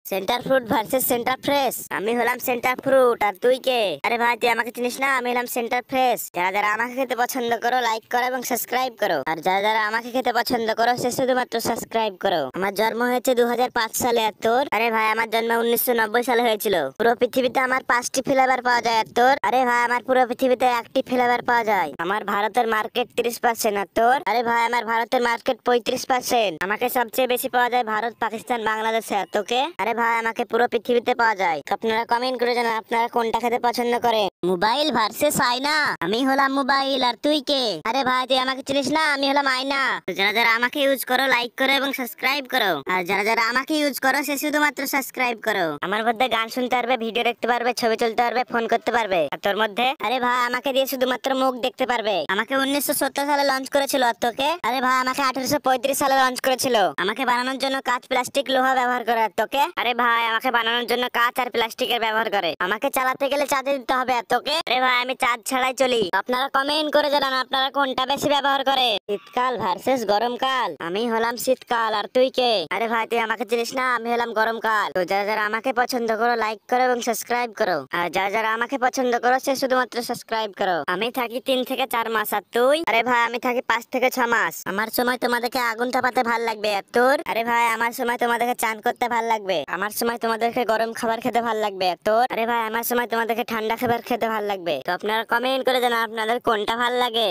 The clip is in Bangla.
Centre Fruit versus Center Fresh. আমি হলাম সেন্টার ফ্রুট আর তুই কে? আরে ভাই তুই আমাকে চিনিস না? আমি হলাম সেন্টার ফ্রেশ। যারা যারা আমাকে খেতে পছন্দ করো লাইক করো এবং সাবস্ক্রাইব করো, আর যারা যারা আমাকে খেতে পছন্দ করো সে শুধুমাত্র সাবস্ক্রাইব করো। আমার জন্ম হয়েছে 2005 সালে। আর তোর? আরে ভাই আমার জন্ম 1990 সালে হয়েছিল। পুরো পৃথিবীতে আমার 5টি ফ্লেভার পাওয়া যায়। আর তোর? আরে ভাই আমার পুরো পৃথিবীতে একটি ফ্লেভার পাওয়া যায়। আমার ভারতের মার্কেট 30%। আর তোর? আরে ভাই আমার ভারতের মার্কেট 35%। আমাকে সবচেয়ে বেশি পাওয়া যায় ভারত, পাকিস্তান, বাংলাদেশে। আর তোকে? আরে ভাই আমাকে পুরো পৃথিবীতে পাওয়া যায়। তো আপনারা কমেন্ট করে জানান আপনারা কোনটা খেতে পছন্দ করেন। মোবাইল ভার্সেস আয়না। আমি হলাম মোবাইল আর তুই কে? আরে ভাই তুই আমাকে চিনিস না? আমি হলাম আয়না। তো যারা যারা আমাকে ইউজ করো লাইক করো এবং সাবস্ক্রাইব করো, আর যারা যারা আমাকে ইউজ করো সে শুধুমাত্র সাবস্ক্রাইব করো। আমার মধ্যে গান শুনতে পারবে, ভিডিও দেখতে পারবে, ছবি তুলতে পারবে, ফোন করতে পারবে। আর তোর মধ্যে? আরে ভাই আমাকে দিয়ে শুধুমাত্র মুখ দেখতে পারবে। আমাকে 1970 সালে লঞ্চ করেছিল। আর তোকে? আরে ভাই আমাকে 1835 সালে লঞ্চ করেছিল। আমাকে বানানোর জন্য কাঁচ, প্লাস্টিক, লোহা ব্যবহার করে। আর তোকে? আরে ভাই আমাকে বানানোর জন্য কাঁচ আর প্লাস্টিকের ব্যবহার করে। আমাকে চালাতে গেলে চার্জে দিতে হবে। আর তোকে? আরে ভাই আমি চার্জ ছাড়াই চলি। আপনারা কমেন্ট করে জানান আপনারা কোনটা বেশি ব্যবহার করে। শীতকাল ভার্সেস গরমকাল। আমি হলাম শীতকাল আর তুই কে? আরে ভাই তুই আমাকে চিনিস না? আমি হলাম গরমকাল। তো যারা যারা আমাকে পছন্দ করো লাইক করো এবং সাবস্ক্রাইব করো, আর যারা যারা আমাকে পছন্দ করো সে শুধুমাত্র সাবস্ক্রাইব করো। আমি থাকি 3 থেকে 4 মাস। আর তুই? আরে ভাই আমি থাকি 5 থেকে 6 মাস। আমার সময় তোমাদেরকে আগুন তাপাতে ভাল লাগবে। আর তোর? আরে ভাই আমার সময় তোমাদেরকে চান করতে ভাল লাগবে। আমার সময় তোমাদেরকে গরম খাবার খেতে ভাল লাগবে। আর তোর? আরে ভাই আমার সময় তোমাদেরকে ঠান্ডা খাবার খেতে ভাল লাগবে। তো আপনারা কমেন্ট করে জানান আপনাদের কোনটা ভাল লাগে।